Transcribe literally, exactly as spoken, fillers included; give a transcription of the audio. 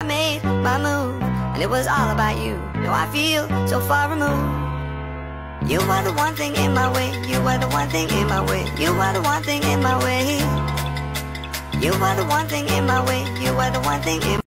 I made my move, and it was all about you. Now I feel so far removed. You are the one thing in my way. You are the one thing in my way. You are the one thing in my way. You are the one thing in my way. You are the one thing in